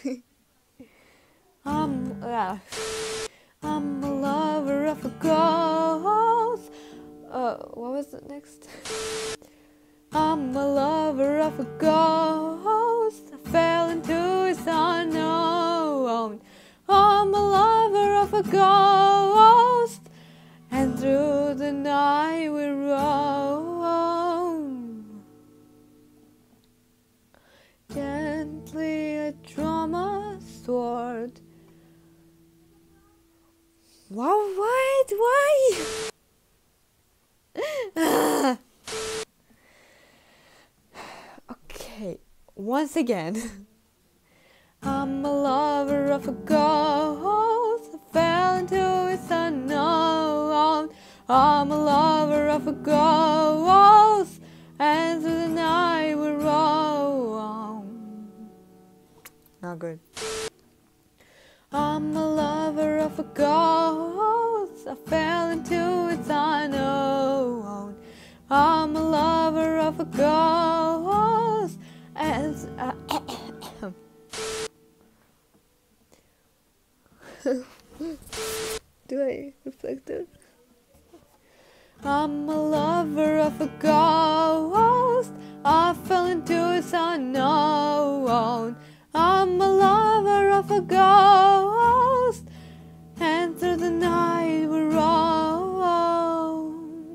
I'm, uh, I'm a lover of a ghost. What was it next? I'm a lover of a ghost. I fell into his unknown. I'm a lover of a ghost. And through the night we roam. Gently I draw my sword. Wow, wait, why? Okay, once again. I'm a lover of a ghost. I fell into its unknown. I'm a lover of a ghost. And through the night we roam. Not good. I'm a lover of a ghost. I fell into its unknown. I'm a lover of a ghost. And do I reflect it? I'm a lover of a ghost. I fell into its unknown. I'm a lover of a ghost. And through the night we roam.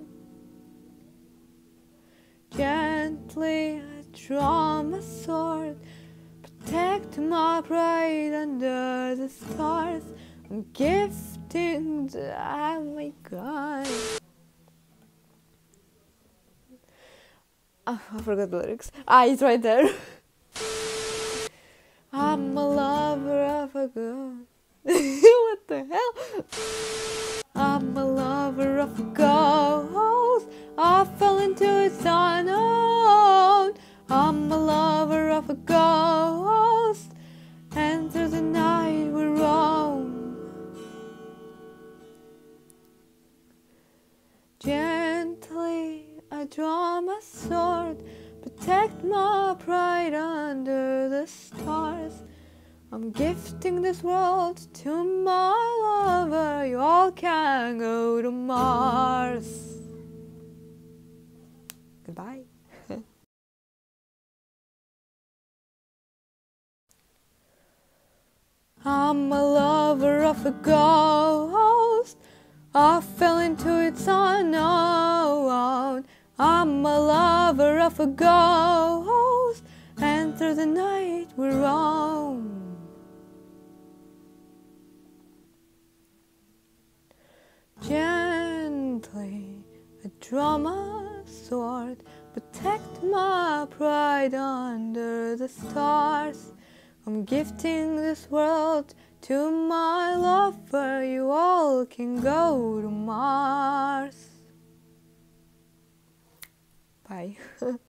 Gently I draw my sword. Protect my pride under the stars. I'm gifting oh my god. Oh, I forgot the lyrics. It's right there. I'm a lover of a ghost. What the hell? I'm a lover of a ghost. I fell into its unknown. I'm a lover of a ghost. And through the night we roam. Gently I draw my sword. Protect my pride under the stars. I'm gifting this world to my lover. You all can go to Mars. Goodbye. I'm a lover of a ghost. I fell into its unknown. I'm a lover of a ghost. And through the night we roam. Gently I draw my sword. Protect my pride under the stars. I'm gifting this world to my lover. You all can go to Mars. Bye.